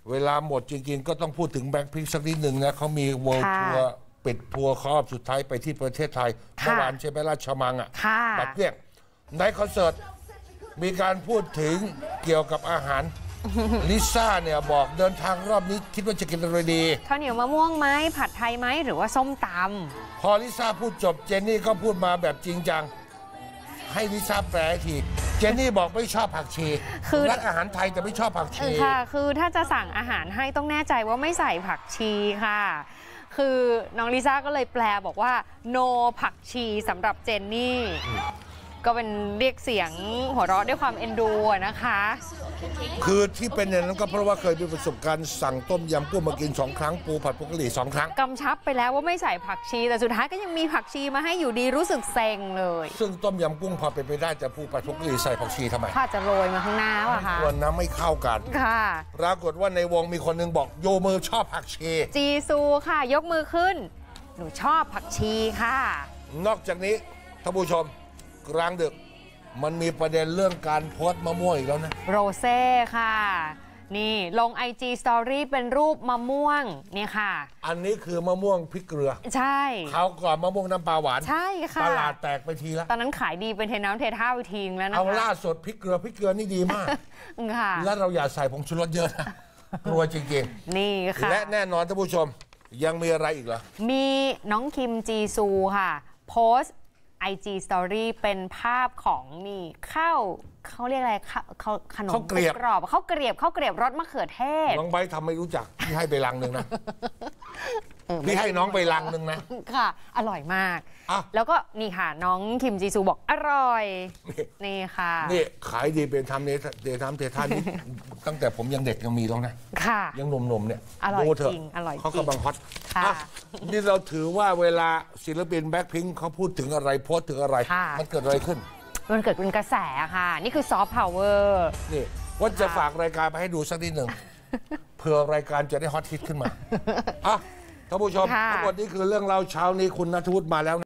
เวลาหมดจริงๆก็ต้องพูดถึงแบงค์พิงสักนิดหนึ่งนะเขามีเวิลด์ทัวร์ปิดทัวร์รอบสุดท้ายไปที่ประเทศไทยเมื่อวานใช่ไหมราชมังอ่ะบัดเนี่ยในคอนเสิร์ตมีการพูดถึงเกี่ยวกับอาหารลิซ่าเนี่ยบอกเดินทางรอบนี้คิดว่าจะกินอะไรดีข้าวเหนียวมะม่วงไหมผัดไทยไหมหรือว่าส้มตำพอลิซ่าพูดจบเจนนี่ก็พูดมาแบบจริงจังให้ลิซ่าแปลทีเจนนี่บอกไม่ชอบผักชีคือรักอาหารไทยแต่ไม่ชอบผักชีค่ะคือถ้าจะสั่งอาหารให้ต้องแน่ใจว่าไม่ใส่ผักชีค่ะคือน้องลิซ่าก็เลยแปลบอกว่า no ผักชีสำหรับเจนนี่ก็เป็นเรียกเสียงหัวเราะด้วยความเอ็นดูนะคะคือที่เป็นอย่างนั้นก็เพราะว่าเคยมีประสบการณ์สั่งต้มยำกุ้งมากิน2 ครั้งปูผัดผงกะหรี่2 ครั้งกำชับไปแล้วว่าไม่ใส่ผักชีแต่สุดท้ายก็ยังมีผักชีมาให้อยู่ดีรู้สึกเซ็งเลยซึ่งต้มยำกุ้งพอเป็นไปได้แต่ปูผัดผงกะหรี่ใส่ผักชีทำไมถ้าจะโรยมาข้างหน้าว่ะคะควรนะไม่เข้ากันค่ะปรากฏว่าในวงมีคนนึงบอกโยมือชอบผักชีจีซูค่ะยกมือขึ้นหนูชอบผักชีค่ะนอกจากนี้ท่านผู้ชมกลางดึกมันมีประเด็นเรื่องการโพสต์มะม่วงอีกแล้วนะโรเซ่ค่ะนี่ลง IG Story เป็นรูปมะม่วงนี่ค่ะอันนี้คือมะม่วงพริกเกลือใช่เขาก่อนมะม่วงน้ำปลาหวานใช่ค่ะตลาดแตกไปทีละตอนนั้นขายดีเป็นเทน้ำเทท่าไปทีแล้วนะคะเอาล่าสดพริกเกลือนี่ดีมากค่ะแล้วเราอย่าใส่ผงชูรสเยอะนะกลัวจริงๆนี่ค่ะและแน่นอนท่านผู้ชมยังมีอะไรอีกเหรอมีน้องคิมจีซูค่ะโพสต์IG Story เป็นภาพของนี่ข้าวเขาเรียกอะไรขนมกรอบข้าวเกรียบรสมะเขือเทศน้องใบทำไม่รู้จักพี่ให้ไปลังหนึ่งนะพี่ให้น้องไปลังหนึ่งนะค่ะอร่อยมากแล้วก็นี่ค่ะน้องคิมจีซูบอกอร่อยนี่ค่ะนี่ขายดีเป็นทำเทท่านี้ตั้งแต่ผมยังเด็กยังมีแล้วนะค่ะยังหนุ่มๆเนี่ยอร่อยจริงอร่อยเขากำลังฮอตนี่เราถือว่าเวลาศิลปินแบ็คพิงค์เขาพูดถึงอะไรโพสถึงอะไรมันเกิดอะไรขึ้นมันเกิดเป็นกระแสค่ะนี่คือซอฟต์พาวเวอร์นี่ว่าจะฝากรายการไปให้ดูสักนิดหนึ่งเพื่อรายการจะได้ฮอตฮิตขึ้นมาท่านผู้ชมทั้งหมดนี้คือเรื่องเราเช้านี้คุณณัฐวุฒิมาแล้ว